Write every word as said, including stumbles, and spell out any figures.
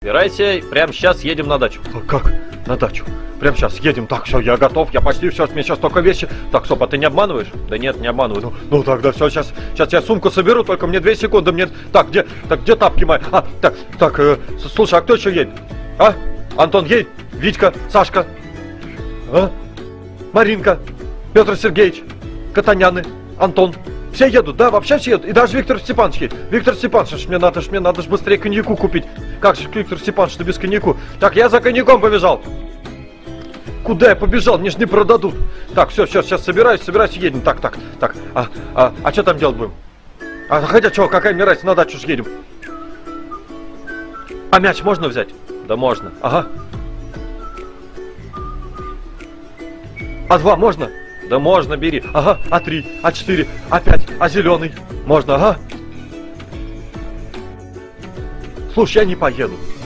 Собирайся, прямо сейчас едем на дачу. Как? На дачу? Прямо сейчас едем. Так, все, я готов, я почти все, мне сейчас только вещи. Так, стоп, а ты не обманываешь? Да нет, не обманываю. Ну, ну тогда все, сейчас, сейчас я сумку соберу, только мне две секунды, мне... Так, где, так, где тапки мои? А, так, так, э, слушай, а кто еще едет? А? Антон едет? Витька? Сашка? А? Маринка? Петр Сергеевич? Катаняны? Антон? Все едут, да, вообще все едут. И даже Виктор Степанович едет. Виктор Степанович, мне надо, мне надо ж быстрее коньяку купить. Как же Виктор Степанович, что без коньяку? Так, я за коньяком побежал. Куда я побежал? Мне ж не продадут. Так, все, сейчас, сейчас собираюсь, собираюсь, едем. Так, так, так. А, а, а что там делать будем? А, хотя что, какая мне разница, на дачу ж едем. А мяч можно взять? Да можно. Ага. А два можно? Да можно, бери. Ага, а три, а четыре, а пять, а зеленый. Можно, ага. Слушай, я не поеду.